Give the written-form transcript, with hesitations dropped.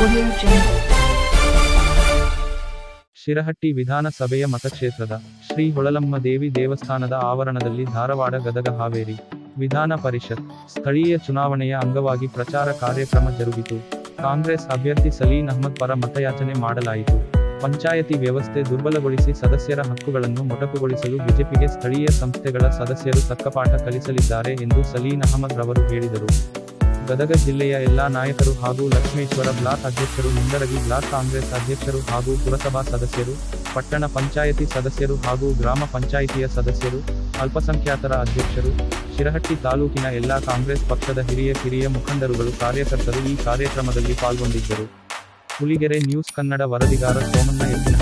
Audio Jungle. Shirahatti ವಿಧಾನಸಭೆಯ ಮತಕ್ಷೇತ್ರದ ಶ್ರೀ ಹೊಳಲಮ್ಮ ದೇವಿ ದೇವಸ್ಥಾನದ ಆವರಣದಲ್ಲಿ ಧಾರವಾಡ ಗದಗ ಹಾವೇರಿ ವಿಧಾನ ಪರಿಷತ್ ಸ್ಥಳೀಯ ಚುನಾವಣೆಯ ಅಂಗವಾಗಿ ಪ್ರಚಾರ ಕಾರ್ಯಕ್ರಮ ಜರುಗಿತು. ಕಾಂಗ್ರೆಸ್ ಅಭ್ಯರ್ಥಿ ಸಲೀನ್ ಅಹ್ಮದ್ ಪರ ಮತಯಾಚನೆ ಮಾಡಲಾಯಿತು. ಪಂಚಾಯತಿ ವ್ಯವಸ್ಥೆ ದುರ್ಬಲಗೊಳಿಸಿ ಸದಸ್ಯರ ಹಕ್ಕುಗಳನ್ನು ಮೊಟಕುಗೊಳಿಸಲು ಬಿಜೆಪಿಗೆ ಸ್ಥಳೀಯ ಸಂಸ್ಥೆಗಳ ಸದಸ್ಯರು ತಕ್ಕಪಾಠ ಕಲಿಸಲಿದ್ದಾರೆ ಎಂದು ಸಲೀನ್ ಅಹ್ಮದ್ ರವರು ಹೇಳಿದರು. ಗದಗ ಜಿಲ್ಲೆಯ ಎಲ್ಲಾ ನಾಯಕರು ಹಾಗೂ ಲಕ್ಷ್ಮೇಶ್ವರ ಬ್ಲಾಕ್ ಅಧ್ಯಕ್ಷರು, ಮುಂಡರಗಿ ಬ್ಲಾಕ್ ಕಾಂಗ್ರೆಸ್ ಅಧ್ಯಕ್ಷರು ಹಾಗೂ ಪುರಸಭಾ ಸದಸ್ಯರು, ಪಟ್ಟಣ ಪಂಚಾಯಿತಿ ಸದಸ್ಯರು ಹಾಗೂ ಗ್ರಾಮ ಪಂಚಾಯಿತಿಯ ಸದಸ್ಯರು, ಅಲ್ಪಸಂಖ್ಯಾತರ ಅಧ್ಯಕ್ಷರು, ಶಿರಹಟ್ಟಿ ತಾಲೂಕಿನ ಎಲ್ಲಾ ಕಾಂಗ್ರೆಸ್ ಪಕ್ಷದ ಹಿರಿಯ ಮುಖಂಡರುಗಳು, ಕಾರ್ಯಕರ್ತರು ಈ ಕಾರ್ಯಕ್ರಮದಲ್ಲಿ ಪಾಲ್ಗೊಂಡಿದ್ದರು. ಹುಲಿಗೆರೆ ನ್ಯೂಸ್ ಕನ್ನಡ ವರದಿಗಾರ ಸೋಮಣ್ಣ ಎತ್ತಿನ